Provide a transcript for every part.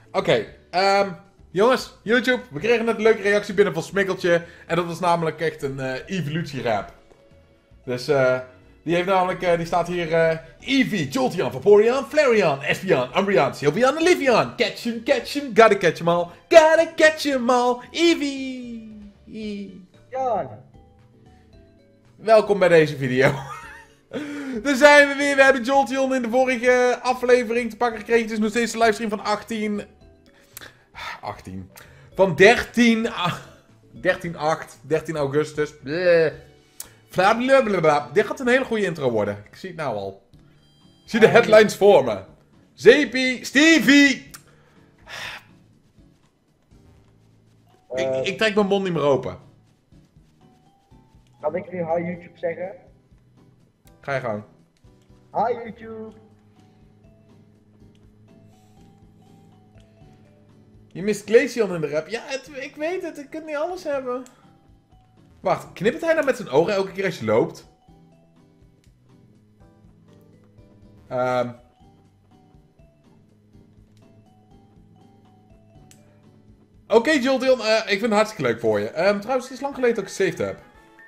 Oké, jongens, YouTube, we kregen net een leuke reactie binnen van Smikkeltje. En dat was namelijk echt een evolutierap. Dus die heeft namelijk, die staat hier, Eevee, Jolteon, Vaporeon, Flareon, Espeon, Umbreon, Sylveon en Liveon. Catch him, gotta catch 'em all, gotta catch 'em all, Eevee. Jan, Welkom bij deze video. Daar zijn we weer. We hebben Jolteon in de vorige aflevering te pakken gekregen. Het is nog steeds de livestream van 18... Van 13 augustus. Blablabla. Dit gaat een hele goede intro worden. Ik zie het nou al. Ik zie de headlines voor me. Zeepie, Stevie. Ik trek mijn mond niet meer open. kan ik nu hi YouTube zeggen? Ga je gang. Hi YouTube! Je mist Glaceon in de rap. Ja, ik weet het. Ik kan niet alles hebben. Wacht, knippert hij nou met zijn ogen elke keer als je loopt? Oké, Jolteon, ik vind het hartstikke leuk voor je. Trouwens, het is lang geleden dat ik gesaved heb.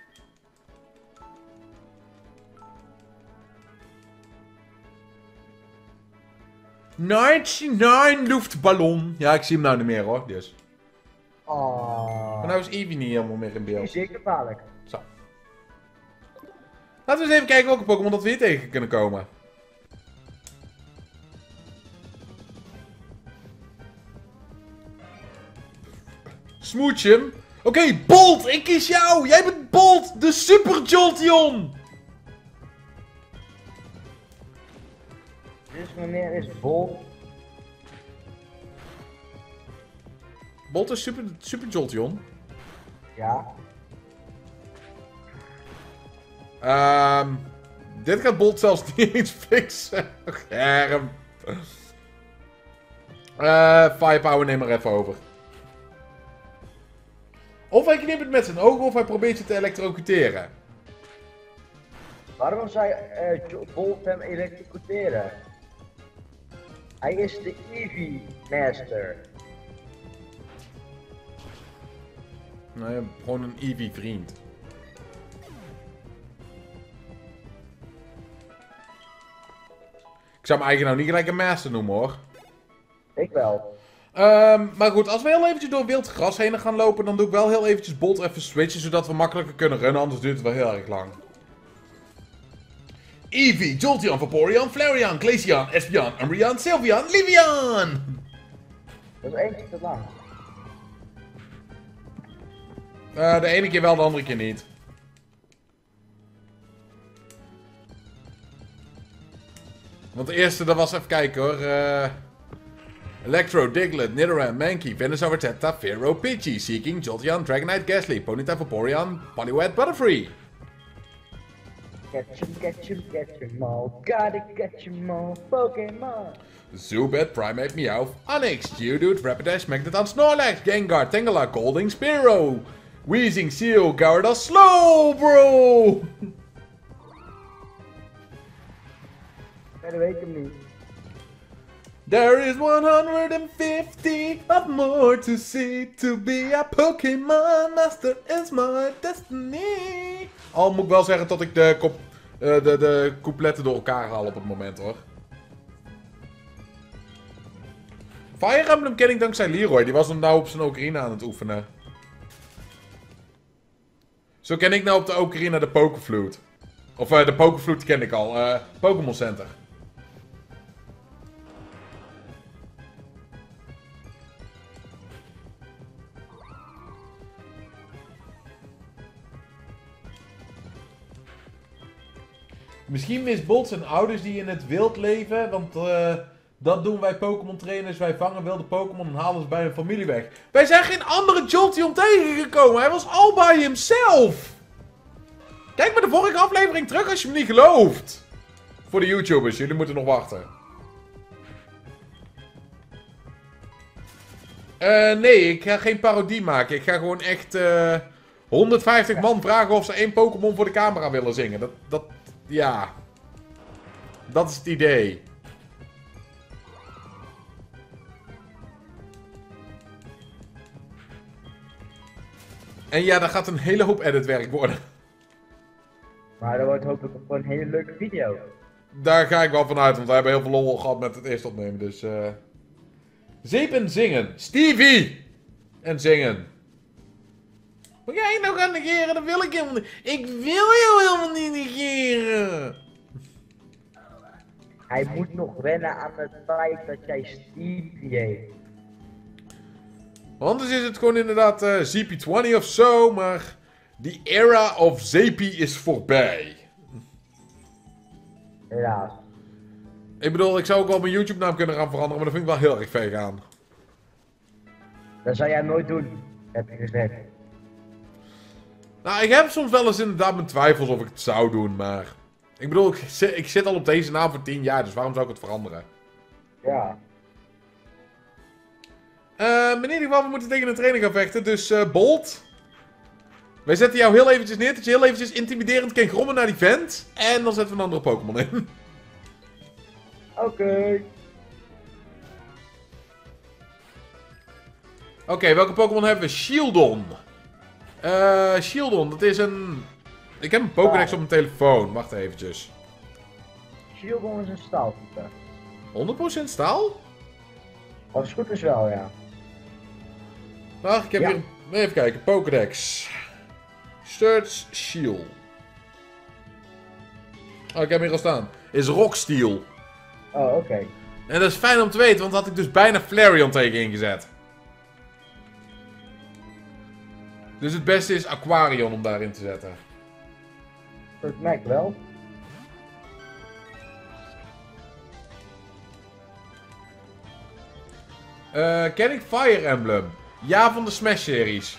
Nine luchtballon. Ja, ik zie hem nou niet meer hoor, dus. Maar nou is Eevee niet helemaal meer in Die is beeld. zeker gevaarlijk. Zo. Laten we eens even kijken welke Pokémon dat we hier tegen kunnen komen. Smoochum. Oké, Bolt, ik kies jou. Jij bent Bolt, de Super Jolteon. Dus wanneer is Bol? Bolt is Super Jolteon. Ja. Dit gaat Bolt zelfs niet eens fixen. Scherm. Firepower neem maar even over. Of hij knippert met zijn ogen of hij probeert je te elektrocuteren. Waarom zou Bolt hem elektrocuteren? Hij is de Eevee Master. Nou ja, gewoon een Eevee vriend. Ik zou hem eigenlijk nou niet gelijk een master noemen hoor. Ik wel. Maar goed, als we heel eventjes door wild gras heen gaan lopen, dan doe ik wel heel eventjes Bolt even switchen, zodat we makkelijker kunnen runnen, anders duurt het wel heel erg lang. Eevee, Jolteon, Vaporeon, Flareon, Glaceon, Espeon, Umbreon, Sylveon, Liveon! Dat is eentje te lang. De ene keer wel, de andere keer niet. Want de eerste, dat was even kijken hoor. Electro, Diglett, Nidoran, Mankey, Venusaur, Teta, Fearow, Pidgey, Seeking, Jolteon, Dragonite, Ghastly, Ponyta, Vaporeon, Poliwag, Butterfree. Catch him all, gotta catch him all, Pokémon. Zubat, Primeape, Meowth, Onix, Geodude, Rapidash, Magneton, Snorlax, Gengar, Tangela, Golding, Spearow, Weezing, Seel, Gyarados, Slowbro! Verder weet ik hem niet. There is 150 of more to see. To be a Pokémon Master is my destiny. Al moet ik wel zeggen dat ik de coupletten door elkaar haal op het moment hoor. Fire Emblem ken ik dankzij Leroy. Die was hem nou op zijn Ocarina aan het oefenen. Zo ken ik nou op de Ocarina de Pokéflute. Of de Pokéflute ken ik al. Pokémon Center. Misschien mist Bolt zijn ouders die in het wild leven, want dat doen wij Pokémon trainers. Wij vangen wilde Pokémon en halen ze bij hun familie weg. Wij zijn geen andere Jolteon tegengekomen, hij was all by himself. Kijk maar de vorige aflevering terug als je me niet gelooft. Voor de YouTubers, jullie moeten nog wachten. Nee, ik ga geen parodie maken. Ik ga gewoon echt 150 man vragen of ze één Pokémon voor de camera willen zingen. Ja. Dat is het idee. En ja, dat gaat een hele hoop editwerk worden. Maar dat wordt hopelijk ook gewoon een hele leuke video. Daar ga ik wel van uit, want wij hebben heel veel lol gehad met het eerst opnemen. Dus, zeep en zingen. Stevie! En zingen. Wat ga je nou gaan negeren? Dat wil ik helemaal niet. Ik wil jou helemaal niet negeren. Hij moet nog wennen aan het feit dat jij Stevie heet. Anders is het gewoon inderdaad ZP20 of zo, maar die era of Zeepie is voorbij. Helaas. Ik bedoel, ik zou ook wel mijn YouTube naam kunnen gaan veranderen, maar dat vind ik wel heel erg veeg aan. Dat zou jij nooit doen, heb je gezegd. Nou, ik heb soms wel eens inderdaad mijn twijfels of ik het zou doen, maar... Ik bedoel, ik zit al op deze naam voor 10 jaar, dus waarom zou ik het veranderen? Ja. In ieder geval, we moeten tegen een trainer gaan vechten, dus Bolt. Wij zetten jou heel eventjes neer, dat je heel eventjes intimiderend kan grommen naar die vent. En dan zetten we een andere Pokémon in. Oké. Oké, welke Pokémon hebben we? Shieldon. Shieldon, dat is een... Ik heb een Pokédex op mijn telefoon. Wacht eventjes. Shieldon is een staaltype. 100% staal? Als het goed is wel, ja. Wacht, ik heb hier... Even kijken, Pokédex. Search Shield. Oh, ik heb hem hier al staan. Is Rocksteel. Oh, oké. En dat is fijn om te weten, want had ik dus bijna Flareon tegen ingezet. Dus het beste is Aquarion om daarin te zetten. Dat merk wel. Ken ik Fire Emblem? Ja, van de Smash-series.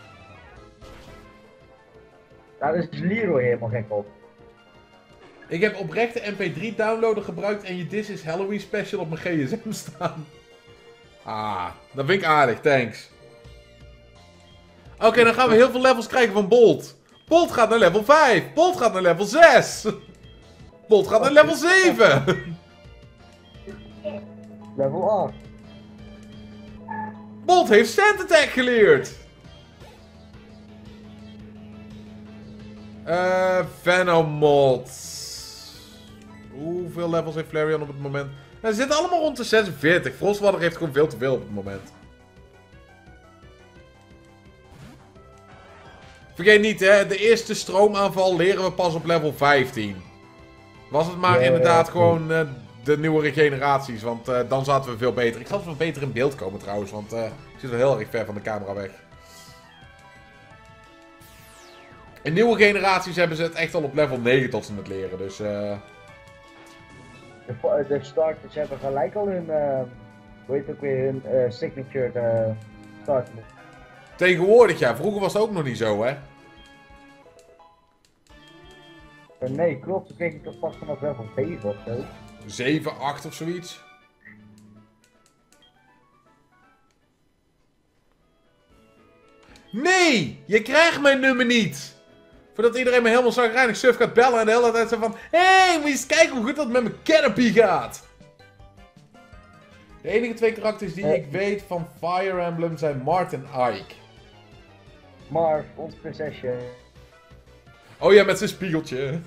Daar is Leroy helemaal gek op. Ik heb oprecht de MP3 downloader gebruikt en je This is Halloween special op mijn gsm staan. Ah, dat vind ik aardig, thanks. Oké, dan gaan we heel veel levels krijgen van Bolt. Bolt gaat naar level 5. Bolt gaat naar level 6. Bolt gaat naar level 7. Level 8. Bolt heeft Sand Attack geleerd. Venomoth. Hoeveel levels heeft Flareon op het moment? Ze zitten allemaal rond de 46. Frostwater heeft gewoon veel te veel op het moment. Vergeet niet, hè, de eerste stroomaanval leren we pas op level 15. Was het maar inderdaad gewoon de nieuwere generaties, want dan zaten we veel beter. Ik zal wel beter in beeld komen trouwens, want ik zit wel heel erg ver van de camera weg. In nieuwe generaties hebben ze het echt al op level 9 tot ze het leren, dus De starters hebben gelijk al hun, hoe heet het ook weer, hun signature start. tegenwoordig ja, vroeger was het ook nog niet zo, hè. Nee, klopt. Toen kreeg ik toch pas vanaf level 7 of zo. 7, 8 of zoiets. Nee! Je krijgt mijn nummer niet! Voordat iedereen me helemaal zagrijnig suf gaat bellen en de hele tijd zo van... Hé, moet je eens kijken hoe goed dat met mijn Caterpie gaat! De enige 2 karakters die ik weet van Fire Emblem zijn Mart en Ike. Marv, ons prinsesje. Oh ja, met zijn spiegeltje.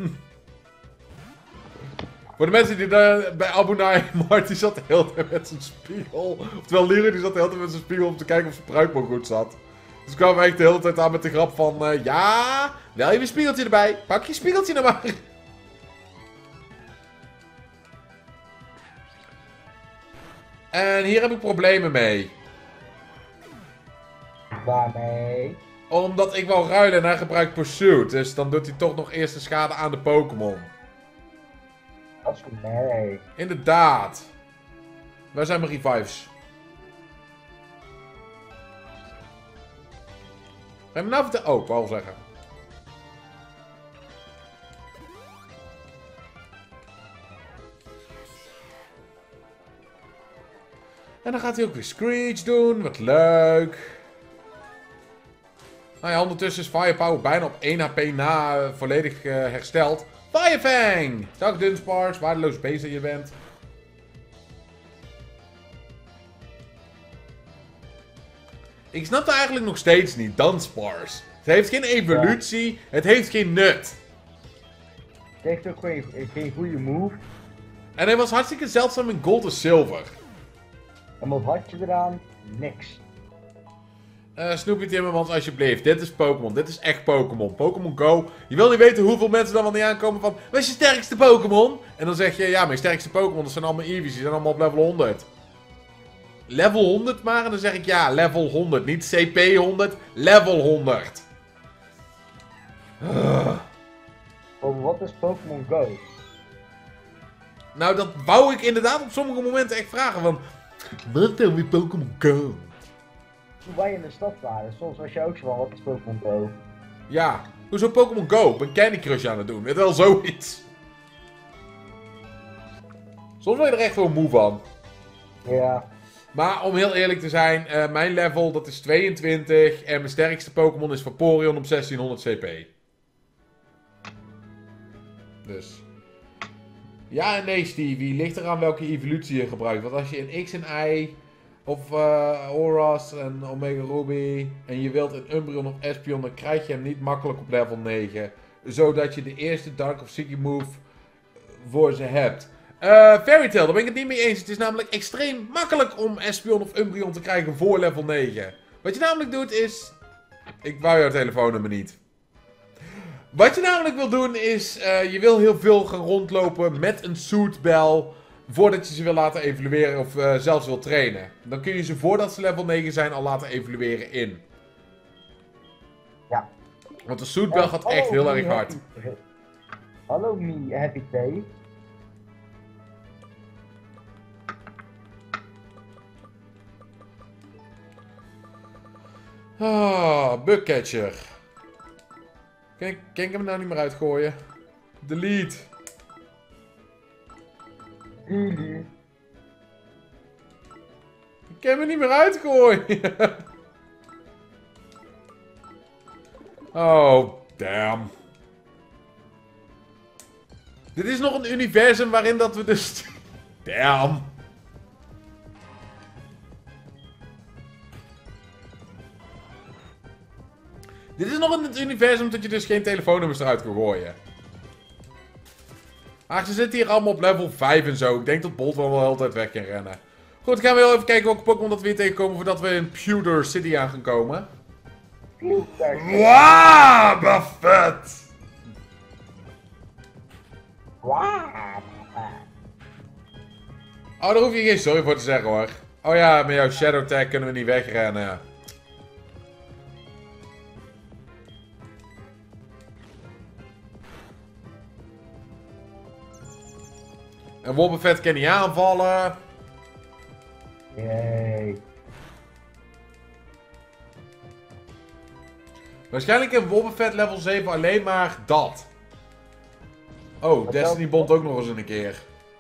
Voor de mensen die daar bij Abunai, Mart die zat de hele tijd met zijn spiegel. Oftewel Lyra die zat de hele tijd met zijn spiegel om te kijken of zijn pruik goed zat. Dus kwamen we eigenlijk de hele tijd aan met de grap van... ja, wel je spiegeltje erbij. Pak je spiegeltje nou maar. En hier heb ik problemen mee. Waarmee? Omdat ik wou ruilen en hij gebruikt Pursuit. Dus dan doet hij toch nog eerst de schade aan de Pokémon. Dat is goed, nee. Inderdaad. Waar zijn mijn revives? Ga je me nou vertellen? Oh, ik wou al zeggen. En dan gaat hij ook weer Screech doen. Wat leuk. Nou ja, ondertussen is Firepower bijna op 1 HP na volledig hersteld. Firefang! Dag Dunsparce, waardeloos beest dat je bent. Ik snap het eigenlijk nog steeds niet, Dunsparce. heeft geen evolutie. Het heeft geen nut. Het heeft ook geen goede move. En hij was hartstikke zeldzaam in gold en silver. En wat had je eraan? Niks. Snoopy Timmermans, alsjeblieft. Dit is Pokémon. Dit is echt Pokémon. Pokémon Go. Je wil niet weten hoeveel mensen dan wel niet aankomen van... Wat is je sterkste Pokémon? En dan zeg je... Ja, mijn sterkste Pokémon, dat zijn allemaal Eevees. Die zijn allemaal op level 100. Level 100 maar? En dan zeg ik ja, level 100. Niet CP 100. Level 100. Oh, wat is Pokémon Go? Nou, dat wou ik inderdaad op sommige momenten echt vragen. Van... Wat dan weer Pokémon Go? Toen wij in de stad waren, soms was je ook zo van, wat is Pokémon Go? Ja, hoezo Pokémon Go? Ik ben Candy Crush aan het doen. Het is wel zoiets. Soms ben je er echt wel moe van. Ja. Maar om heel eerlijk te zijn, mijn level dat is 22 en mijn sterkste Pokémon is Vaporeon op 1600 CP. Dus. Ja en nee Stevie, ligt eraan welke evolutie je gebruikt. Want als je een X en Y of Oras en Omega Ruby en je wilt een Umbreon of Espeon, dan krijg je hem niet makkelijk op level 9. Zodat je de eerste Dark of Psychic move voor ze hebt. Fairy Tail, daar ben ik het niet mee eens. Het is namelijk extreem makkelijk om Espeon of Umbreon te krijgen voor level 9. Wat je namelijk doet is... Ik wou jouw telefoonnummer niet. Wat je namelijk wil doen is... je wil heel veel gaan rondlopen met een Suitbell... Voordat je ze wil laten evolueren of zelfs wil trainen. Dan kun je ze voordat ze level 9 zijn al laten evolueren in. Ja. Want de Suitbell gaat echt heel erg hard. Hallo me Happy Tea. Ah, Bugcatcher. Kan ik hem nou niet meer uitgooien? Delete. Delete. Ik kan hem er niet meer uitgooien. Oh, damn. Dit is nog een universum waarin dat we dus... Damn. Dit is nog een universum dat je dus geen telefoonnummers eruit kan gooien. Maar ze zitten hier allemaal op level 5 en zo. Ik denk dat Bolt wel altijd weg kan rennen. Goed, gaan we wel even kijken welke Pokémon dat we hier tegenkomen voordat we in Pewter City aan gaan komen. Wauw, Buffet! Oh, daar hoef je geen sorry voor te zeggen hoor. Oh ja, met jouw Shadow Tag kunnen we niet wegrennen. En Wobbuffet kan niet aanvallen. Yay. Waarschijnlijk in Wobbuffet level 7 alleen maar dat. Oh, Destiny Bond ook nog eens een keer.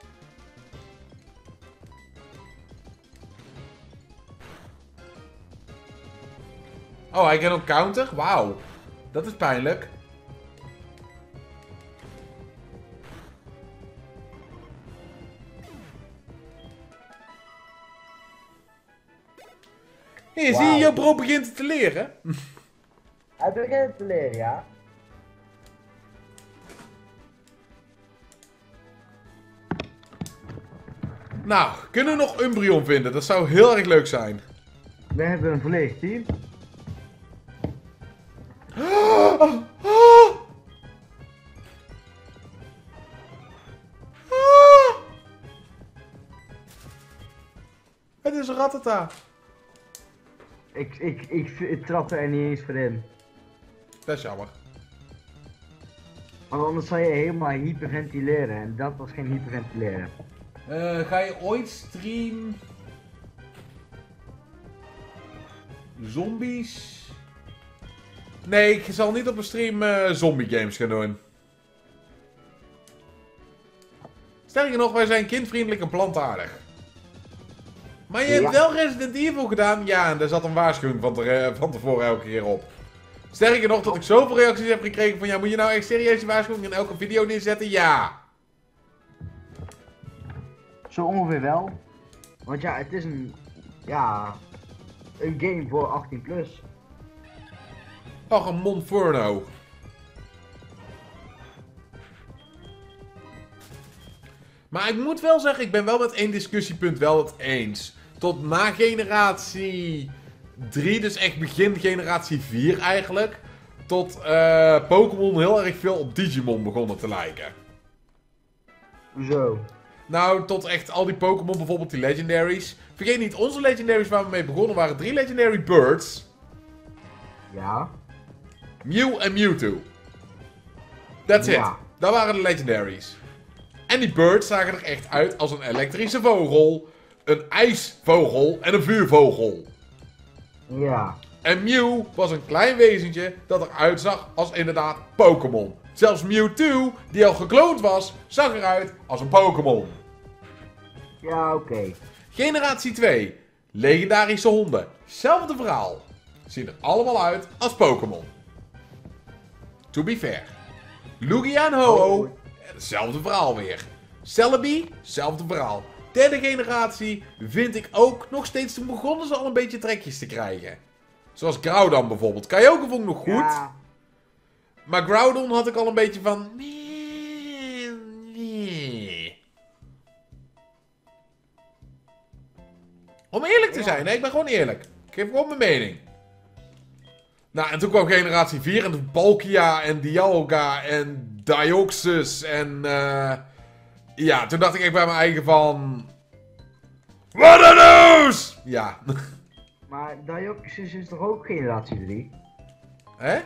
Oh, hij kan ook counter? Wauw. Dat is pijnlijk. Hier, zie je, jouw bro begint te leren. Hij begint te leren, ja. Nou, kunnen we nog Umbreon vinden? Dat zou heel erg leuk zijn. We hebben een volledig team. Het is een Rattata. Ik trap er niet eens voor in. Dat is jammer. Want anders zou je helemaal hyperventileren en dat was geen hyperventileren. Ga je ooit stream... Zombies? Nee, ik zal niet op een stream zombie games gaan doen. Sterker nog, wij zijn kindvriendelijk en plantaardig. Maar je hebt wel Resident Evil gedaan? Ja, en daar zat een waarschuwing van tevoren elke keer op. Sterker nog, dat ik zoveel reacties heb gekregen van... Ja, moet je nou echt serieus die waarschuwing in elke video neerzetten? Ja! Zo ongeveer wel. Want ja, het is een... Ja... Een game voor 18 plus. Ach, een Monferno. Maar ik moet wel zeggen, ik ben wel met één discussiepunt wel het eens. Tot na generatie 3, dus echt begin generatie 4 eigenlijk. Tot Pokémon heel erg veel op Digimon begonnen te lijken. Hoezo? Nou, tot echt al die Pokémon, bijvoorbeeld die Legendaries. Vergeet niet, onze Legendaries waar we mee begonnen waren 3 Legendary Birds. Ja. Mew en Mewtwo. That's it. Dat waren de Legendaries. En die birds zagen er echt uit als een elektrische vogel, een ijsvogel en een vuurvogel. Ja. En Mew was een klein wezentje dat eruit zag als inderdaad Pokémon. Zelfs Mewtwo, die al gekloond was, zag eruit als een Pokémon. Ja, oké. Generatie 2. Legendarische honden. Zelfde verhaal. Zien er allemaal uit als Pokémon. To be fair. Lugia en Ho-Oh. Hetzelfde verhaal weer. Celebi, hetzelfde verhaal. Derde generatie vind ik ook nog steeds. Toen begonnen ze al een beetje trekjes te krijgen. Zoals Groudon bijvoorbeeld. Kyogre vond ik nog goed. Ja. Maar Groudon had ik al een beetje van... Om eerlijk te zijn, hè? Ik ben gewoon eerlijk. Ik geef gewoon mijn mening. Nou, en toen kwam generatie 4 en toen Palkia en Dialga en Deoxys en... ja, toen dacht ik echt bij mijn eigen van... What a news! Ja. Maar Deoxys is toch ook generatie 3? Hè?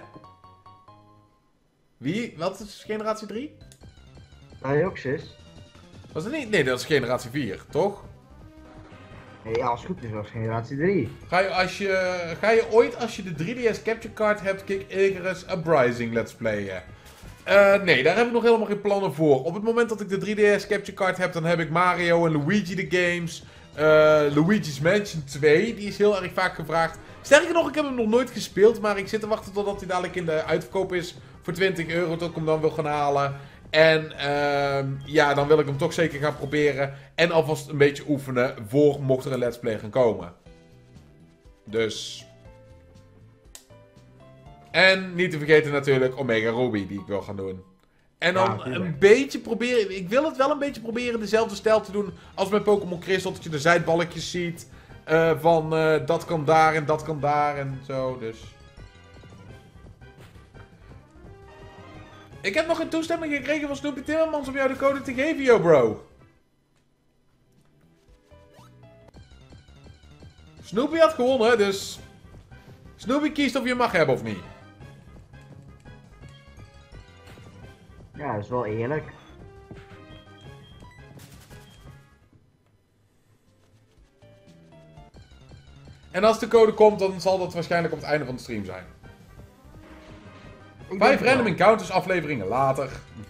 Wie? Wat is generatie 3? Deoxys? Was dat niet? Nee, dat is generatie 4, toch? Nee, als het goed is, was generatie 3. Ga je ooit, als je de 3DS Capture Card hebt, Kick Icarus Uprising Let's Playen? Nee, daar heb ik nog helemaal geen plannen voor. Op het moment dat ik de 3DS Capture Card heb, dan heb ik Mario en Luigi de games. Luigi's Mansion 2, die is heel erg vaak gevraagd. Sterker nog, ik heb hem nog nooit gespeeld, maar ik zit te wachten totdat hij dadelijk in de uitverkoop is voor €20, tot ik hem dan wil gaan halen. En ja, dan wil ik hem toch zeker gaan proberen. En alvast een beetje oefenen voor mocht er een Let's Play gaan komen. Dus... En niet te vergeten natuurlijk Omega Ruby, die ik wil gaan doen. En dan een beetje proberen... Ik wil het wel een beetje proberen dezelfde stijl te doen als met Pokémon Crystal. Dat je de zijdbalkjes ziet van dat kan daar en dat kan daar en zo, dus... Ik heb nog een toestemming gekregen van Snoopy Timmermans om jou de code te geven, yo bro. Snoopy had gewonnen, dus... Snoopy kiest of je mag hebben of niet. Ja, dat is wel eerlijk. En als de code komt, dan zal dat waarschijnlijk op het einde van de stream zijn. 5 random encounters afleveringen later.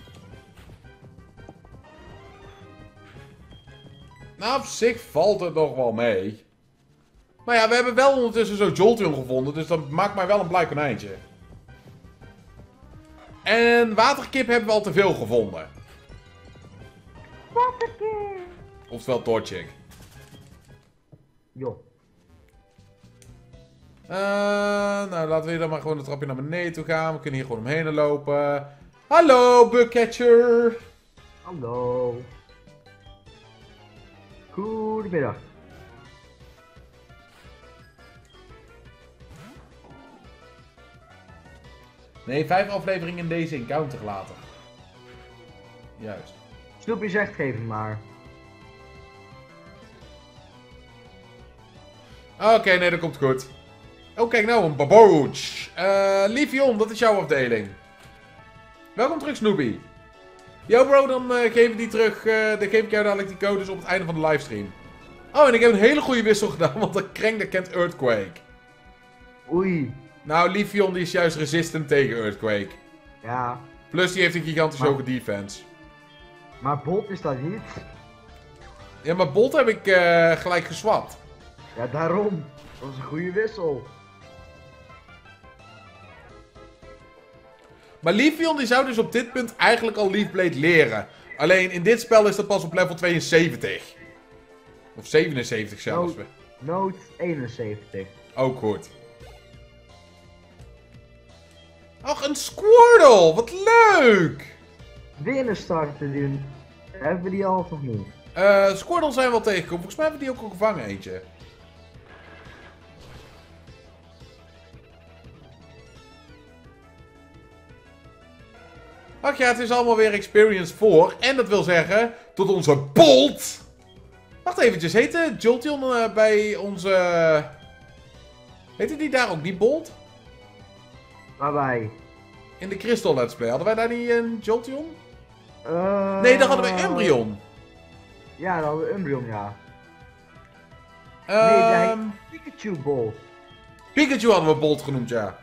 Nou, op zich valt het nog wel mee. Maar ja, we hebben wel ondertussen zo'n Jolteon gevonden, dus dat maakt mij wel een blij konijntje. En waterkip hebben we al te veel gevonden. Waterkip! Oftewel Torchic. Jo. Nou, laten we hier dan maar gewoon een trapje naar beneden toe gaan. We kunnen hier gewoon omheen lopen. Hallo, Bugcatcher! Hallo. Goedemiddag. Nee, 5 afleveringen in deze encounter later. Juist. Snoopy zegt geef hem maar. Oké, nee, dat komt goed. Oh, kijk nou, een Babooch. Livion, dat is jouw afdeling. Welkom terug, Snoopy. Yo bro, dan geef ik jou dadelijk die codes op het einde van de livestream. Oh, en ik heb een hele goede wissel gedaan, want de Kreng dat kent Earthquake. Oei. Nou, Livion die is juist resistant tegen Earthquake. Ja. Plus die heeft een gigantisch hoge defense. Maar Bolt is dat niet. Ja, maar Bolt heb ik gelijk geswapt. Ja, daarom. Dat was een goede wissel. Maar Livion die zou dus op dit punt eigenlijk al Leafblade leren. Alleen in dit spel is dat pas op level 72. Of 77 zelfs. Note 71. Ook goed. Ach, een Squirtle! Wat leuk! Weer een start te doen. Hebben we die al of niet? Squirtle zijn we wel tegengekomen. Volgens mij hebben we die ook al gevangen, eentje. Ach ja, het is allemaal weer experience voor. En dat wil zeggen, tot onze Bolt. Wacht eventjes, heette Jolteon bij onze... Heette die daar ook niet Bolt? Waarbij? In de Crystal Let's Play. Hadden wij daar niet een Jolteon? Nee, daar hadden we Embryon. Ja, dat hadden we Umbreon, ja. Ehm Nee, Pikachu Bolt. Pikachu hadden we Bolt genoemd, ja.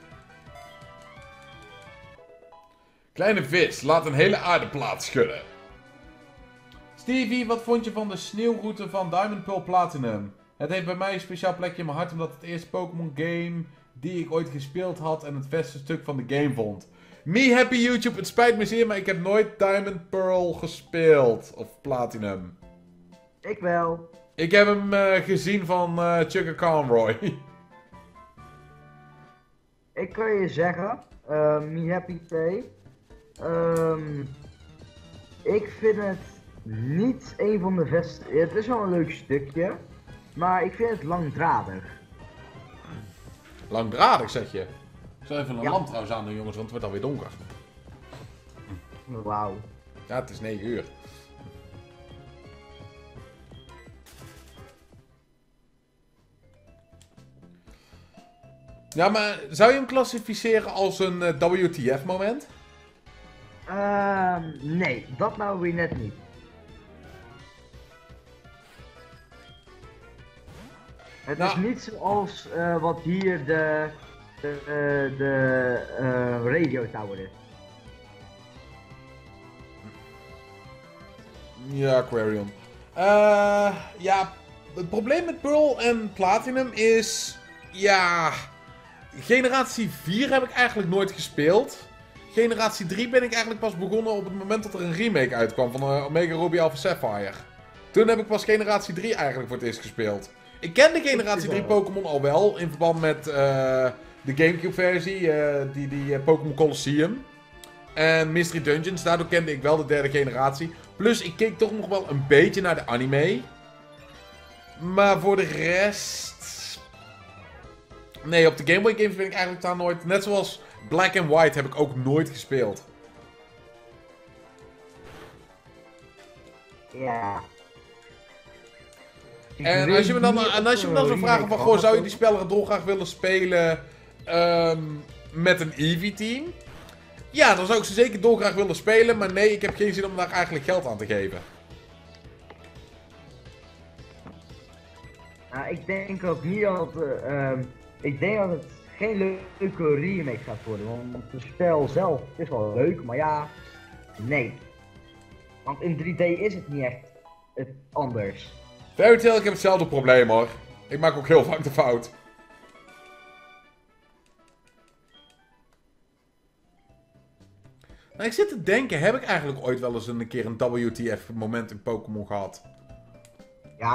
Kleine vis, laat een hele aardeplaat schudden. Stevie, wat vond je van de sneeuwroute van Diamond Pearl Platinum? Het heeft bij mij een speciaal plekje in mijn hart omdat het eerste Pokémon game die ik ooit gespeeld had en het beste stuk van de game vond. Me happy YouTube, het spijt me zeer, maar ik heb nooit Diamond Pearl gespeeld. Of Platinum. Ik wel. Ik heb hem gezien van Chugga Conroy. Ik kan je zeggen, Me Happy Play. Ik vind het niet een van de beste. Het is wel een leuk stukje, maar ik vind het langdradig. Langdradig, zeg je. Ik zal even een Ja. lamp trouwens aan doen, jongens, want het wordt alweer donker. Wauw. Ja, het is 9 uur. Ja, maar zou je hem klassificeren als een WTF-moment? Nee, dat nou weer net niet. Het is niet zoals wat hier de radio tower is. Ja, Aquarium. Ja, het probleem met Pearl en Platinum is... Ja... Generatie 4 heb ik eigenlijk nooit gespeeld. Generatie 3 ben ik eigenlijk pas begonnen op het moment dat er een remake uitkwam van Omega Ruby Alpha Sapphire. Toen heb ik pas Generatie 3 eigenlijk voor het eerst gespeeld. Ik kende Generatie 3 Pokémon al wel in verband met de Gamecube versie, die Pokémon Colosseum. En Mystery Dungeons, daardoor kende ik wel de derde generatie. Plus ik keek toch nog wel een beetje naar de anime. Maar voor de rest... Nee, op de Game Boy games ben ik eigenlijk daar nooit... Net zoals Black and White heb ik ook nooit gespeeld. Ja. En als je me dan zou vragen van... Goh, zou je die spellen dolgraag willen spelen... met een Eevee-team? Ja, dan zou ik ze zeker dolgraag willen spelen. Maar nee, ik heb geen zin om daar eigenlijk geld aan te geven. Ik denk ook niet dat... ik denk dat het geen leuke remake gaat worden. Want het spel zelf is wel leuk, maar ja... Nee. Want in 3D is het niet echt anders. Fairy Tail, ik heb hetzelfde probleem hoor. Ik maak ook heel vaak de fout. Nou, ik zit te denken, heb ik eigenlijk ooit wel eens een keer een WTF moment in Pokémon gehad? Ja,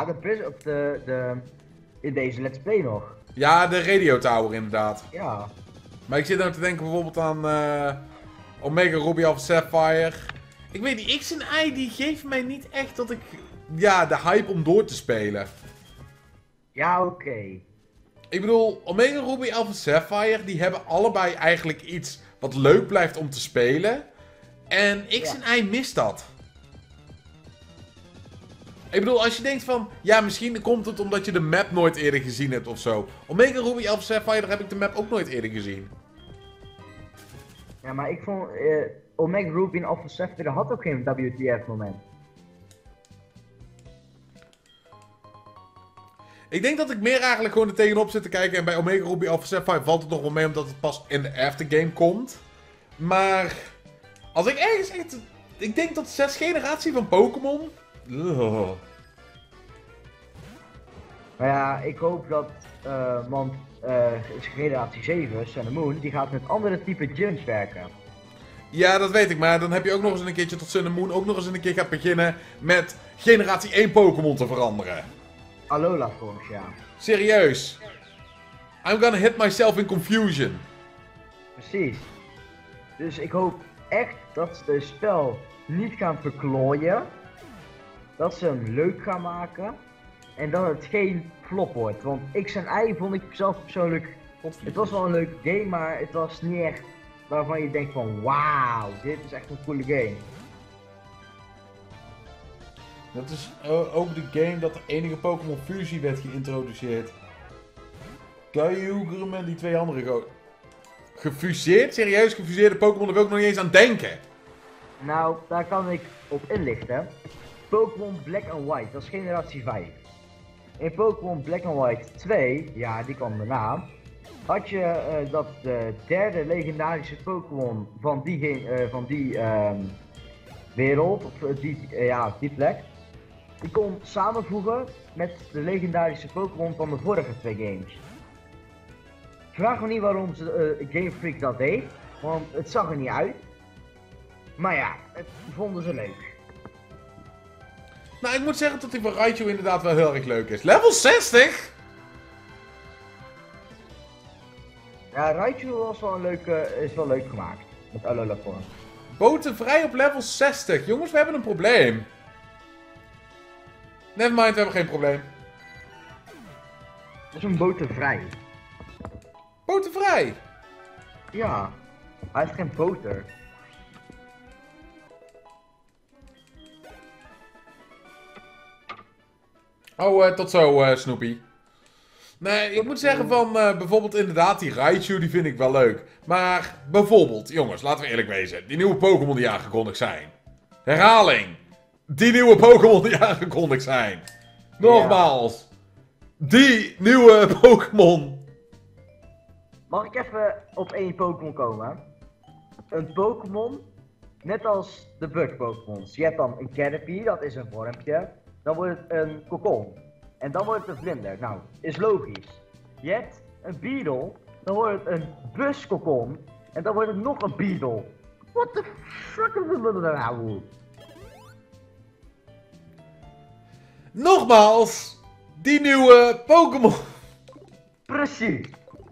in deze Let's Play nog. Ja, de Radio Tower inderdaad. Ja. Maar ik zit nou te denken bijvoorbeeld aan Omega Ruby Alpha Sapphire. Ik weet niet, X en Y die geven mij niet echt dat ik... Ja, de hype om door te spelen. Ja, oké. Ik bedoel, Omega Ruby Alpha Sapphire, die hebben allebei eigenlijk iets wat leuk blijft om te spelen. En X en Y mist dat. Ik bedoel, als je denkt van... Ja, misschien komt het omdat je de map nooit eerder gezien hebt of zo. Omega Ruby Alpha Sapphire, daar heb ik de map ook nooit eerder gezien. Ja, maar ik vond... Omega Ruby en Alpha Sapphire had ook geen WTF moment. Ik denk dat ik meer eigenlijk gewoon er tegenop zit te kijken. En bij Omega Ruby Alpha Sapphire valt het nog wel mee omdat het pas in de aftergame komt. Maar... Als ik ergens echt... Ik denk dat 6 generatie van Pokémon... Maar ja, ik hoop dat... want generatie 7, Sun and Moon, die gaat met andere type gyms werken. Ja, dat weet ik. Maar dan heb je ook nog eens een keertje tot Sun and Moon ook nog eens een keer gaat beginnen met generatie 1 Pokémon te veranderen. Alola Forms, ja. Serieus. I'm gonna hit myself in confusion. Precies. Dus ik hoop echt dat ze het spel niet gaan verklooien. Dat ze hem leuk gaan maken. En dat het geen flop wordt. Want X en Y vond ik zelf persoonlijk... Het was wel een leuke game, maar het was niet echt waarvan je denkt van wauw, dit is echt een coole game. Dat is ook de game dat de enige Pokémon fusie werd geïntroduceerd. Kyogre en die twee andere gefuseerd? Serieus gefuseerde Pokémon, daar wil ik nog niet eens aan denken. Nou, daar kan ik op inlichten. Pokémon Black and White, dat is generatie 5. In Pokémon Black and White 2, ja die kwam daarna, had je dat de derde legendarische Pokémon van die wereld, of die plek, die kon samenvoegen met de legendarische Pokémon van de vorige twee games. Vraag me niet waarom Game Freak dat deed, want het zag er niet uit. Maar ja, het vonden ze leuk. Nou, ik moet zeggen dat die van Raichu inderdaad wel heel erg leuk is. Level 60? Ja, Raichu was wel is wel leuk gemaakt. Met Alola vorm. Boten vrij op level 60. Jongens, we hebben een probleem. Nevermind, we hebben geen probleem. Dat is een boter vrij. Boten vrij? Ja, hij heeft geen boter. Oh, tot zo, Snoopy. Nee, ik moet zeggen van bijvoorbeeld inderdaad die Raichu, die vind ik wel leuk. Maar bijvoorbeeld, jongens, laten we eerlijk wezen. Die nieuwe Pokémon die aangekondigd zijn. Herhaling. Die nieuwe Pokémon die aangekondigd zijn. Nogmaals. Die nieuwe Pokémon. Mag ik even op één Pokémon komen? Een Pokémon, net als de bug Pokémons. Je hebt dan een Caterpie, dat is een wormpje. Dan wordt het een kokon. En dan wordt het een vlinder. Nou, is logisch. Je hebt een Beedle, dan wordt het een buskokon. En dan wordt het nog een Beedle. What the fuck is dat nou? Nogmaals. Die nieuwe Pokémon. Precies.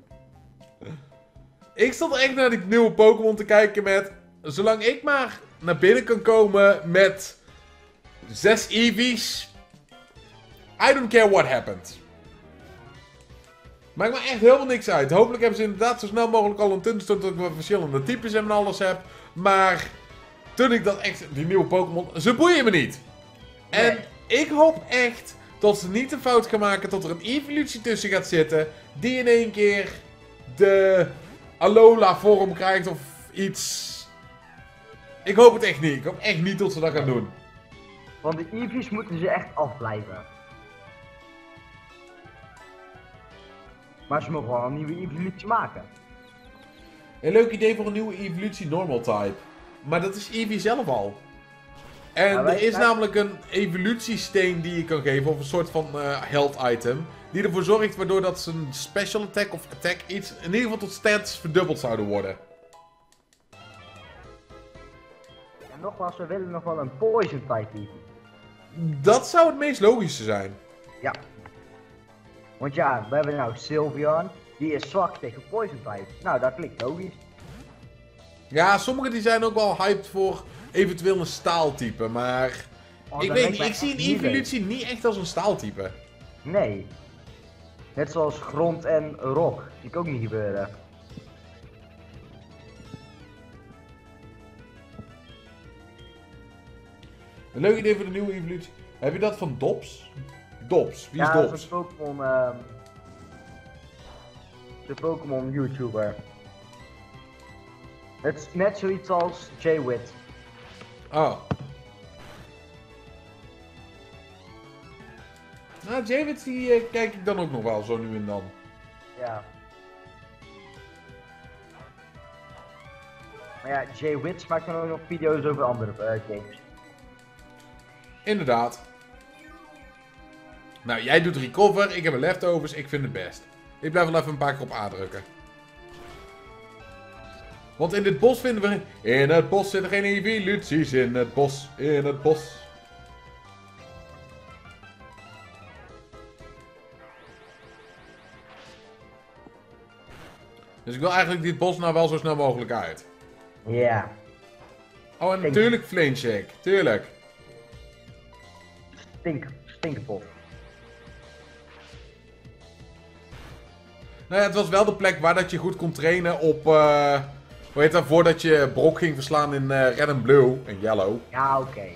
Ik stond echt naar die nieuwe Pokémon te kijken met... Zolang ik maar naar binnen kan komen met 6 Eevees... I don't care what happened. Maakt me echt helemaal niks uit. Hopelijk hebben ze inderdaad zo snel mogelijk al een Thunderstone dat ik wat verschillende types en alles heb. Maar toen ik dat echt, die nieuwe Pokémon, ze boeien me niet. Nee. En ik hoop echt dat ze niet de fout gaan maken dat er een evolutie tussen gaat zitten. Die in één keer de Alola vorm krijgt of iets. Ik hoop het echt niet. Ik hoop echt niet dat ze dat gaan doen. Want de Eevees moeten ze echt afblijven. Maar ze mogen wel een nieuwe evolutie maken. Een leuk idee voor een nieuwe evolutie normal type. Maar dat is Eevee zelf al. En Ja, er is namelijk een evolutiesteen die je kan geven, of een soort van health item. Die ervoor zorgt waardoor dat zijn special attack of attack iets, in ieder geval tot stats verdubbeld zouden worden. En nogmaals, we willen nog wel een poison type Eevee. Dat zou het meest logische zijn. Ja. Want ja, we hebben nou Sylveon, die is zwak tegen poison type. Nou, dat klinkt logisch. Ja, sommigen die zijn ook wel hyped voor eventueel een staaltype, maar... Oh, ik dat weet lijkt niet, mij ik zie echt een niet leuk. evolutie niet echt als een staaltype. Nee. Net zoals grond en rock. Die kan ook niet gebeuren. Een leuk idee voor de nieuwe evolutie. Heb je dat van Dobbs? Dobbs, wie is Ja, dat Dobbs? is een Pokémon, de Pokémon YouTuber. Het is net zoiets als J-Wit. Oh. Nou, Javid die kijk ik dan ook nog wel zo nu en dan. Ja. Maar ja, J-Wit maakt dan ook nog video's over andere games. Inderdaad. Nou, jij doet recover, ik heb een leftovers, ik vind het best. Ik blijf wel even een paar keer op A drukken. Want in dit bos vinden we... In het bos zitten geen evoluties, in het bos, in het bos. Dus ik wil eigenlijk dit bos nou wel zo snel mogelijk uit. Ja. Oh, en natuurlijk Flinchik. Tuurlijk. Stinkpot. Nou ja, het was wel de plek waar dat je goed kon trainen op... hoe heet dat? Voordat je Brock ging verslaan in Red and Blue. En Yellow. Ja, oké.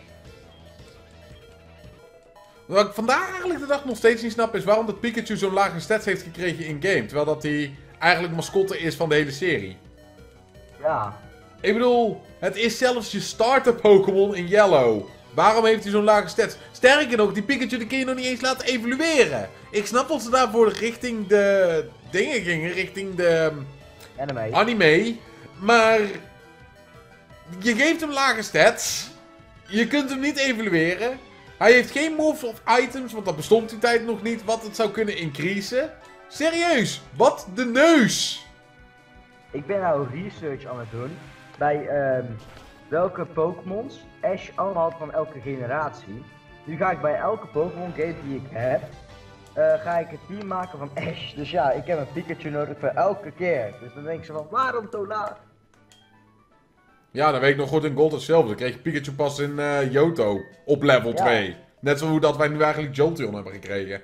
Wat ik vandaag eigenlijk de dag nog steeds niet snap is waarom dat Pikachu zo'n lage stats heeft gekregen in-game. Terwijl dat hij eigenlijk mascotte is van de hele serie. Ja. Ik bedoel, het is zelfs je starter Pokémon in Yellow. Waarom heeft hij zo'n lage stats? Sterker nog, die Pikachu die kun je nog niet eens laten evolueren. Ik snap dat ze daarvoor richting de dingen gingen, richting de anime. Maar je geeft hem lage stats. Je kunt hem niet evolueren. Hij heeft geen moves of items, want dat bestond die tijd nog niet, wat het zou kunnen increasen. Serieus, wat de neus! Ik ben nou research aan het doen bij welke Pokémons Ash allemaal had van elke generatie. Nu ga ik bij elke Pokémon game die ik heb, ga ik het team maken van Ash. Dus ja, ik heb een Pikachu nodig voor elke keer. Dus dan denk ze van, waarom zo laag? Ja, dan weet ik nog goed in Gold en Silver. Dan kreeg je Pikachu pas in Johto op level 2. Net zo hoe dat wij nu eigenlijk Jolteon hebben gekregen.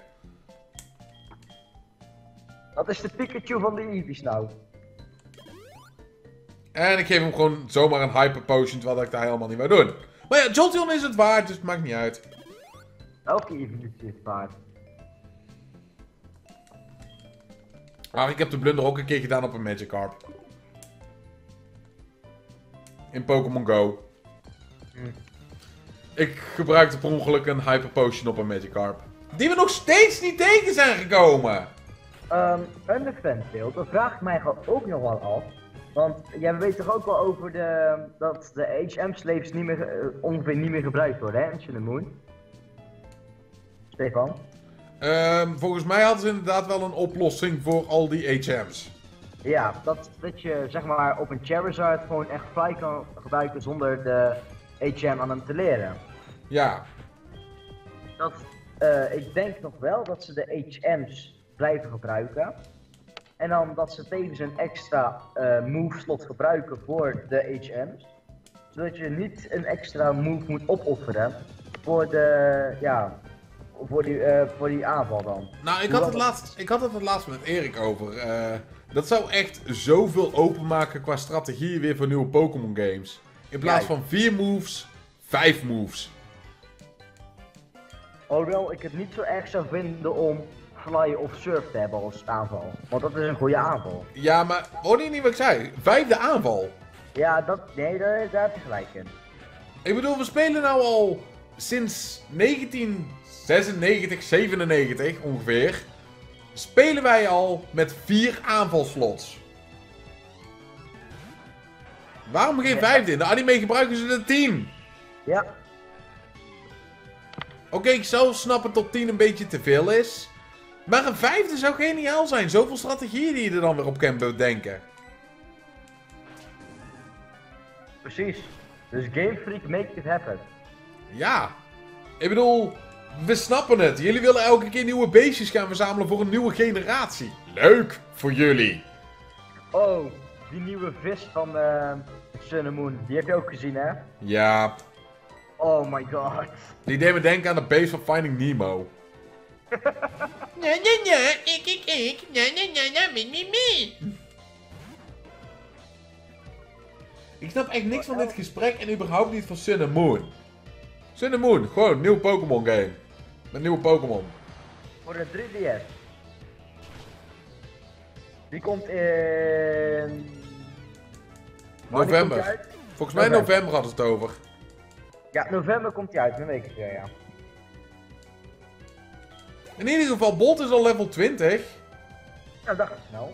Dat is de Pikachu van de Eevees nou. En ik geef hem gewoon zomaar een Hyper Potion, terwijl ik daar helemaal niet mee doen. Maar ja, Jolteon is het waard, dus het maakt niet uit. Elke evolutie is waard. Maar ik heb de blunder ook een keer gedaan op een Magikarp. In Pokémon Go. Ik gebruikte per ongeluk een Hyper Potion op een Magikarp. Die we nog steeds niet tegen zijn gekomen. Een Fanfield, dat vraag ik mij ook nog wel af. Want jij weet toch ook wel over dat de HM-slaves niet meer, ongeveer niet meer gebruikt worden, hè, in Sun and Moon? Stefan? Volgens mij hadden ze inderdaad wel een oplossing voor al die HM's. Ja, dat je zeg maar op een Charizard gewoon echt fly kan gebruiken zonder de HM aan hem te leren. Ja. Ik denk nog wel dat ze de HM's blijven gebruiken. En dan dat ze tevens een extra move slot gebruiken voor de HM's. Zodat je niet een extra move moet opofferen voor voor die aanval dan. Nou, ik had het laatst met Erik over. Dat zou echt zoveel openmaken qua strategie weer voor nieuwe Pokémon games. In plaats van 4 moves, 5 moves. Hoewel ik het niet zo erg zou vinden om Fly of Surf te hebben als aanval. Want dat is een goede aanval. Ja, maar hoorde je niet wat ik zei? 5e aanval. Ja, daar heb je gelijk in. Ik bedoel, we spelen nou al sinds 1996, 97 ongeveer. Spelen wij al met 4 aanvalslots. Waarom geen 5e? In de anime gebruiken ze er 10. Ja. Oké, ik zou snappen dat 10 een beetje te veel is. Maar een 5e zou geniaal zijn. Zoveel strategieën die je er dan weer op kan bedenken. Precies. Dus Game Freak make it happen. Ja. Ik bedoel, we snappen het. Jullie willen elke keer nieuwe beestjes gaan verzamelen voor een nieuwe generatie. Leuk voor jullie. Oh, die nieuwe vis van Sun and Moon. Die heb je ook gezien, hè? Ja. Oh my god. Die deed me denken aan de beest van Finding Nemo. Ik snap echt niks van dit gesprek en überhaupt niet van Sun and Moon. Sun and Moon, gewoon een nieuw Pokémon game. Met nieuwe Pokémon. Voor de 3DS. Die komt in... November. Volgens mij november hadden ze het over. Ja, november komt hij uit, een week weer, ja. In ieder geval, Bolt is al level 20. Nou, dat gaat snel.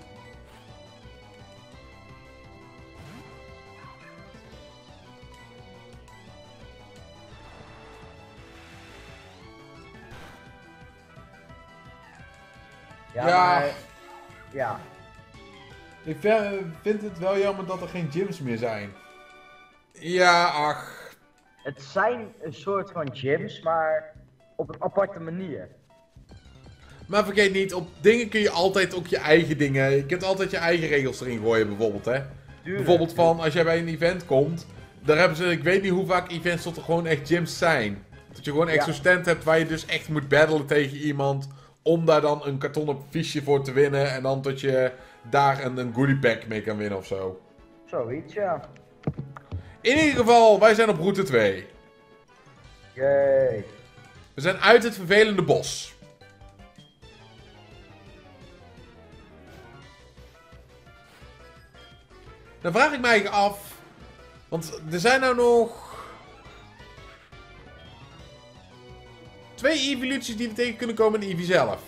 Ja. Maar, ja. Ik vind het wel jammer dat er geen gyms meer zijn. Ja, ach. Het zijn een soort van gyms, maar op een aparte manier. Maar vergeet niet, op dingen kun je altijd ook je eigen dingen... Je kunt altijd je eigen regels erin gooien bijvoorbeeld, hè. Bijvoorbeeld van, als jij bij een event komt, daar hebben ze, ik weet niet hoe vaak events tot er gewoon echt gyms zijn. Dat je gewoon echt zo'n stand hebt waar je dus echt moet battlen tegen iemand, om daar dan een kartonnen fiche voor te winnen, en dan dat je daar een goodie pack mee kan winnen of zo. Zoiets, ja. In ieder geval, wij zijn op route 2. Jee. We zijn uit het vervelende bos. Dan vraag ik mij af, want er zijn nou nog 2 evoluties die we tegen kunnen komen in Eevee zelf.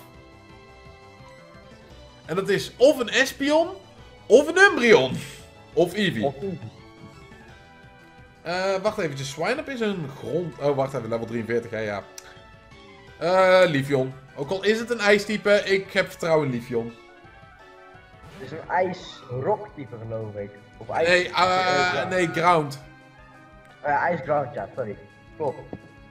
En dat is of een Espeon, of een Umbreon. Of Eevee. Wacht even, Swinub is een grond... Oh, wacht even, level 43, ja. Leafeon. Ook al is het een ijstype, ik heb vertrouwen in Leafeon. Het is een ijs-rock type geloof ik. Of ijs... Nee, ground. Ijsground, ja, sorry. Klopt.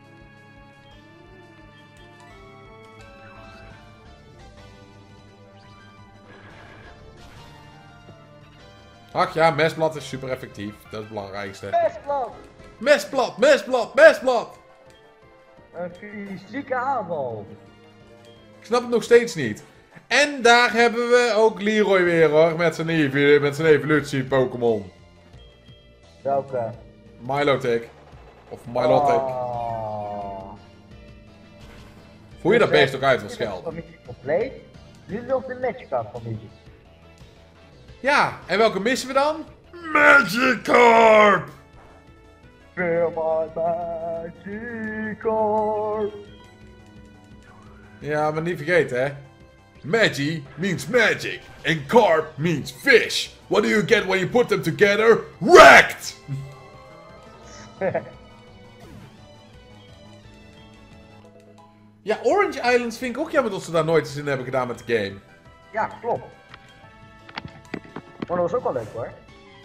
Ach ja, mesblad is super effectief. Dat is het belangrijkste. Mesblad! Mesblad, mesblad, mesblad! Een fysieke aanval. Ik snap het nog steeds niet. En daar hebben we ook Leroy weer hoor, met zijn evolutie Pokémon. Welke? Milotic. Of Milotic. Oh. Hoe je dat beest ook uit wil schelden. Familie compleet. Nu nog de Magikarp familie. Ja, en welke missen we dan? Magikarp! Feel my Magikarp. Ja, maar niet vergeten hè. Magi means magic. And carp means fish. What do you get when you put them together? Wrecked! Ja, Orange Islands vind ik ook jammer dat ze daar nooit eens in hebben gedaan met de game. Ja, klopt. Maar dat was ook wel leuk hoor.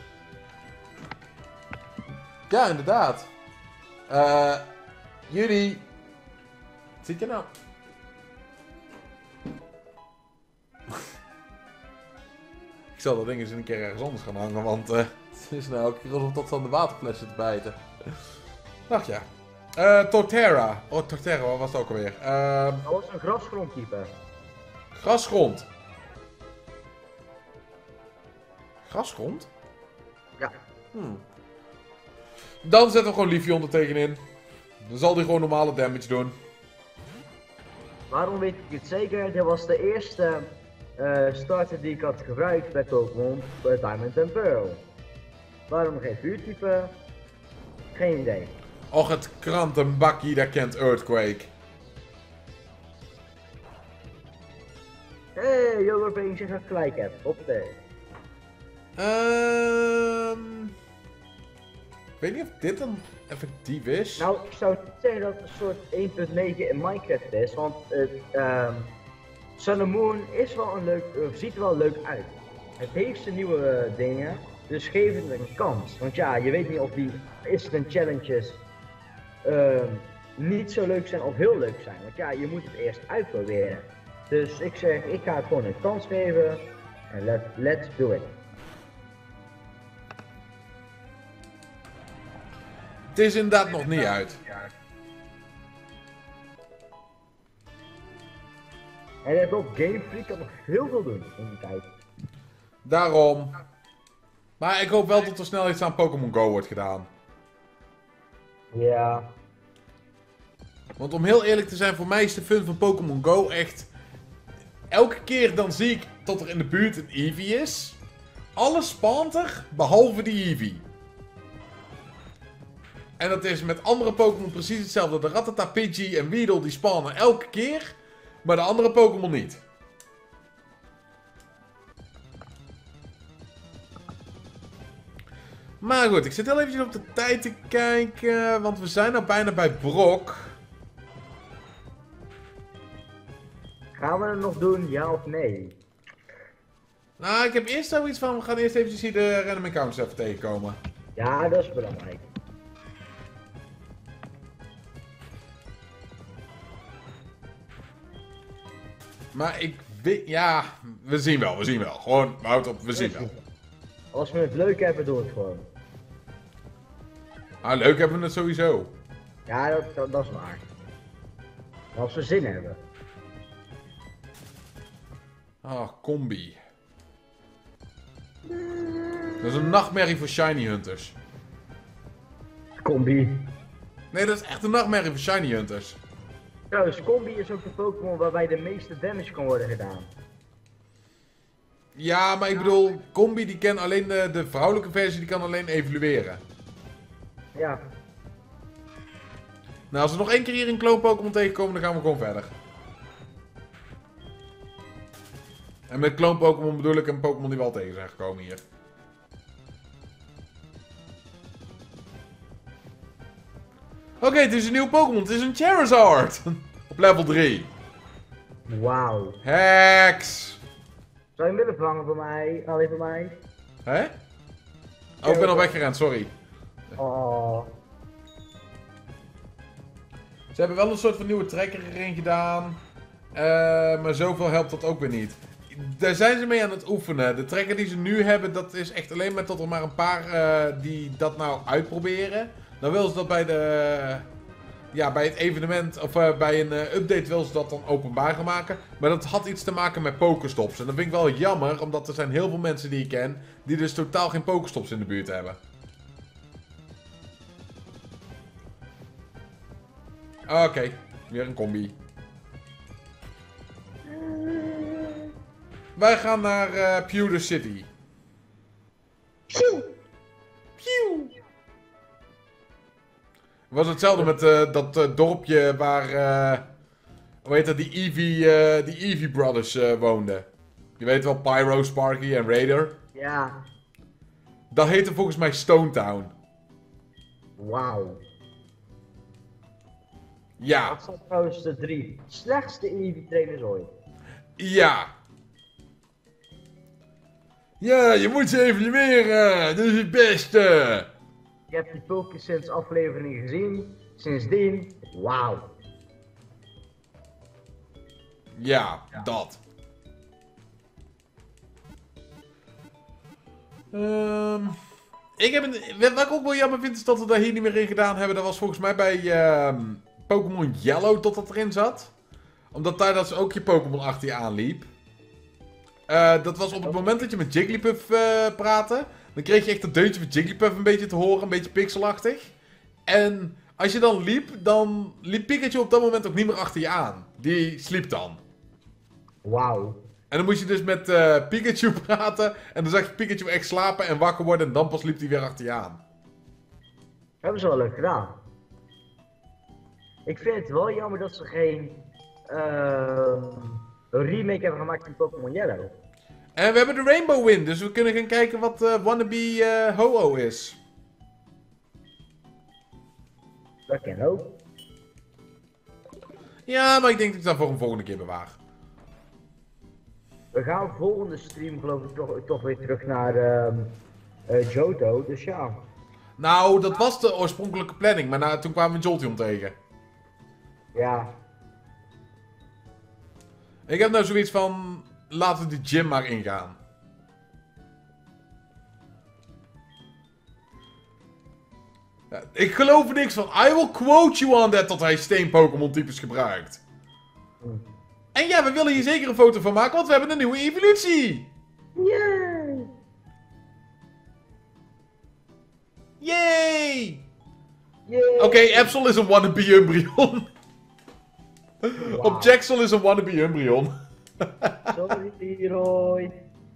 Ja, inderdaad. Jullie... Wat zit je nou? Ik zal dat ding eens een keer ergens anders gaan hangen, want het is nou elke keer alsof dat aan de waterflessen te bijten. Wacht ja. Torterra. Oh, Torterra, wat was het ook alweer? Dat was een grasgrondtype. Grasgrond. Grasgrond? Ja. Dan zetten we gewoon Leafeon er tegenin. Dan zal die gewoon normale damage doen. Waarom weet ik het zeker? Dit was de eerste starter die ik had gebruikt bij Pokémon Diamond and Pearl. Waarom geen vuurtype? Geen idee. Och, het krantenbakkie, dat kent Earthquake. Hey, Joker, ik zeg dat ik gelijk heb. Hoppatee. Ik weet niet of dit dan effectief is. Nou, ik zou niet zeggen dat het een soort 1.9 in Minecraft is, want het Sun and Moon is wel een leuk, ziet er wel leuk uit. Het heeft zijn nieuwe dingen, dus geef het een kans. Want ja, je weet niet of die instant challenges niet zo leuk zijn of heel leuk zijn. Want ja, je moet het eerst uitproberen. Dus ik zeg, ik ga het gewoon een kans geven en let's do it. Het is inderdaad nog niet uit. En het op Game Freak kan nog heel veel doen in die tijd. Daarom. Maar ik hoop wel dat er snel iets aan Pokémon Go wordt gedaan. Ja. Want om heel eerlijk te zijn, voor mij is de fun van Pokémon Go echt... Elke keer dan zie ik dat er in de buurt een Eevee is. Alles spawnt er, behalve die Eevee. En dat is met andere Pokémon precies hetzelfde. De Rattata, Pidgey en Weedle die spawnen elke keer. Maar de andere Pokémon niet. Maar goed, ik zit heel eventjes op de tijd te kijken. Want we zijn nou bijna bij Brock. Gaan we het nog doen, ja of nee? Nou, ik heb eerst zoiets van, we gaan eerst eventjes hier de random accounts even tegenkomen. Ja, dat is belangrijk. Maar ik weet, ja, we zien wel. Gewoon, houd op, we zien wel. Als we het leuk hebben, doe het gewoon. Ah, leuk hebben we het sowieso. Ja, dat is waar. Als we zin hebben. Ah, combi. Dat is een nachtmerrie voor shiny hunters. Combi. Nee, dat is echt een nachtmerrie voor shiny hunters. Trouwens, Combi is ook de Pokémon waarbij de meeste damage kan worden gedaan. Ja, maar ik bedoel, combi die kan alleen de vrouwelijke versie die kan alleen evolueren. Ja. Nou, als we nog één keer hier een kloon Pokémon tegenkomen, dan gaan we gewoon verder. En met kloon Pokémon bedoel ik een Pokémon die we al tegen zijn gekomen hier. Oké, het is een nieuw Pokémon. Het is een Charizard. Op level 3. Wauw. Hex. Zou je hem willen vangen voor mij? Alleen voor mij? Hè? Oh, ik ben al weggerend, sorry. Oh. Ze hebben wel een soort van nieuwe trekker erin gedaan. Maar zoveel helpt dat ook weer niet. Daar zijn ze mee aan het oefenen. De trekker die ze nu hebben, dat is echt alleen maar tot er maar een paar die dat nou uitproberen. Dan willen ze dat bij de... Ja, bij het evenement, of bij een update willen ze dat dan openbaar gaan maken. Maar dat had iets te maken met Pokéstops. En dat vind ik wel jammer, omdat er zijn heel veel mensen die ik ken, die dus totaal geen Pokéstops in de buurt hebben. Oké, weer een combi. Wij gaan naar Pewter City. Pew! Het was hetzelfde met dat dorpje waar, hoe heet dat, die Eevee Brothers woonden. Je weet wel, Pyro, Sparky en Raider. Ja. Dat heette volgens mij Stone Town. Wauw. Ja. Dat zijn trouwens de 3 slechtste Eevee trainers ooit. Ja. Ja, je moet ze evalueren. Dat is het beste. Je hebt die Pokésense aflevering gezien. Sindsdien, wauw. Ja, dat. Wat ik ook wel jammer vind is dat we daar hier niet meer in gedaan hebben. Dat was volgens mij bij Pokémon Yellow dat erin zat. Omdat daar dat ook je Pokémon achter je aanliep. Dat was op het moment dat je met Jigglypuff praatte. Dan kreeg je echt dat deuntje van Jigglypuff een beetje te horen. Een beetje pixelachtig. En als je dan liep Pikachu op dat moment ook niet meer achter je aan. Die sliep dan. Wauw. En dan moest je dus met Pikachu praten. En dan zag je Pikachu echt slapen en wakker worden. En dan pas liep hij weer achter je aan. Hebben ze wel leuk gedaan. Ik vind het wel jammer dat ze geen een remake hebben gemaakt van Pokémon Yellow. En we hebben de Rainbow Wind. Dus we kunnen gaan kijken wat Wannabe Ho-Oh is. Dat kan ook. Ja, maar ik denk dat ik dat voor een volgende keer bewaar. We gaan volgende stream geloof ik toch weer terug naar Johto, dus ja. Nou, dat was de oorspronkelijke planning. Maar toen kwamen we Jolteon tegen. Ja. Ik heb nou zoiets van... Laten we de gym maar ingaan. Ja, ik geloof er niks van. I will quote you on that dat hij steen Pokémon types gebruikt. En ja, we willen hier zeker een foto van maken, want we hebben een nieuwe evolutie. Yay! Yay! Yay! Oké, Absol is een wannabe Umbreon. Wow. Objexel is een wannabe Umbreon. Sorry, Roy.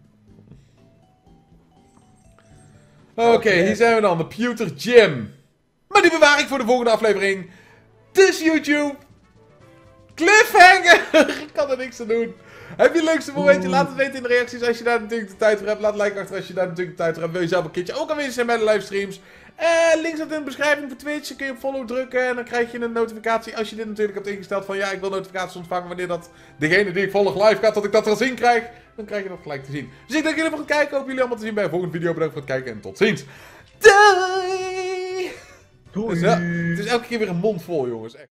Oké, hier zijn we dan, de Pewter Gym. Maar die bewaar ik voor de volgende aflevering. Dus YouTube. Cliffhanger! Ik kan er niks aan doen. Heb je het leukste momentje? Laat het weten in de reacties als je daar natuurlijk de tijd voor hebt. Laat een like achter als je daar natuurlijk de tijd voor hebt. Wil je zelf een keertje ook aanwezig zijn bij de livestreams? Link staat in de beschrijving voor Twitch. Dan kun je op follow drukken en dan krijg je een notificatie. Als je dit natuurlijk hebt ingesteld van ja, ik wil notificaties ontvangen wanneer dat degene die ik volg live gaat, dat ik dat er zien krijg. Dan krijg je dat gelijk te zien. Dus ik dank jullie voor het kijken. Hoop jullie allemaal te zien bij een volgende video. Bedankt voor het kijken en tot ziens. Doei! Doei! Dus ja, het is elke keer weer een mond vol, jongens. Echt.